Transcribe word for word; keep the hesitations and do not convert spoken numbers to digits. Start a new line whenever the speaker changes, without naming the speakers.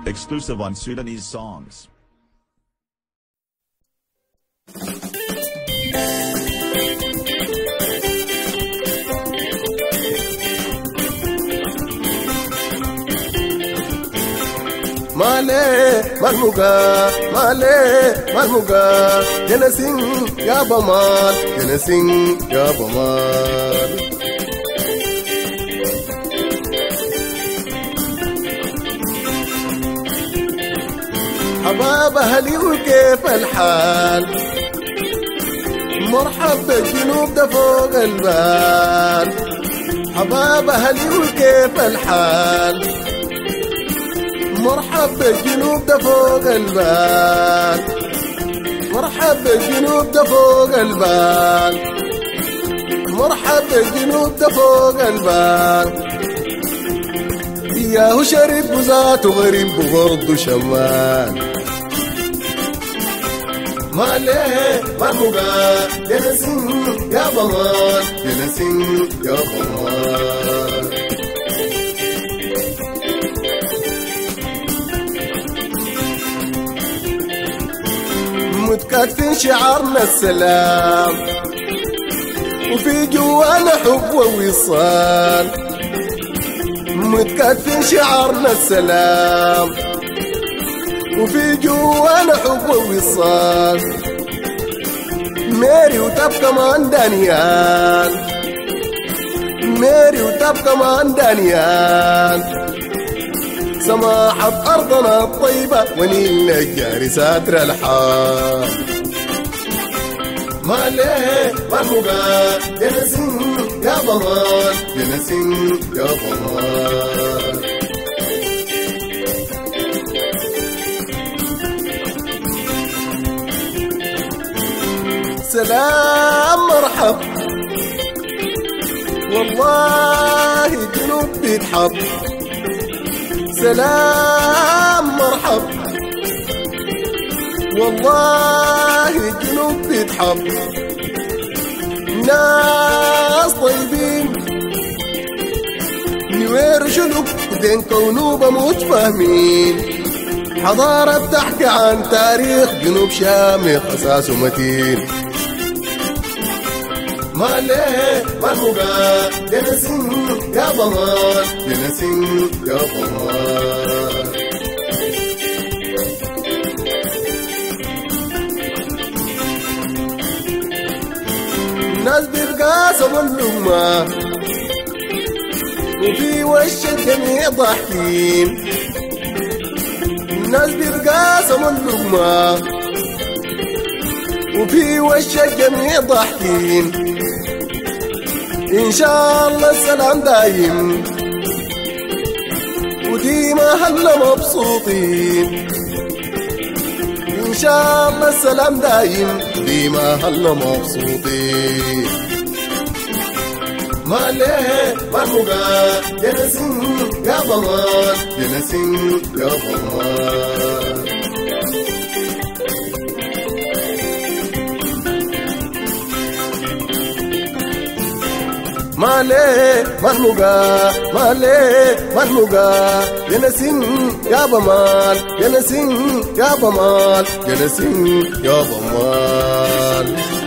Exclusive on Sudanese Songs.
Male Malmuga, Male Malmuga, Genesing Yabamal, Genesing Yabamal. حباب أهلي وكيف الحال؟ مرحب بالجنوب ده فوق البال. حباب أهلي وكيف الحال؟ مرحب بالجنوب ده فوق البال. مرحب بالجنوب ده فوق البال. مرحب بالجنوب ده فوق البال. ياهو شريف وذاته غريب وبرضه شمال. ماليه مرموقة جنسين يا ضمان، جنسين يا ضمان. متكاتفين شعارنا السلام، وفي جوانا حب ووصال. متكاتفين شعارنا السلام، وفي جوانا حب ووصال. ميري وتبقى مان دانيال، ميري وتبقى مان دانيال. سماحة أرضنا الطيبة ونيلنا الجاري ساتر الحال. ماليه مرموقة جنسين يا ضمان، جنسين يا ضمان. سلام مرحب والله الجنوب بيتحب. سلام مرحب والله الجنوب بيتحب. ناس طيبين نوير شلوك بين كونوبة متفاهمين. حضارة بتحكي عن تاريخ جنوب شامخ أساسه متين. ماليه مرموقة جنسين يا ضمان، جنسين يا ضمان. الناس بيتقاسموا اللقمة وفي وش الجميع ضاحكين. الناس بيتقاسموا اللقمة وفي وش الجميع ضاحكين. إن شاء الله السلام دايم وديما هلا مبسوطين. إن شاء الله السلام دايم وديما هلا مبسوطين. ماليه مرموقة جنسين يا ضمان، جنسين يا ضمان. ماليه مرموقة، ماليه مرموقة جنسين يا ضمان، جنسين يا ضمان، جنسين يا ضمان.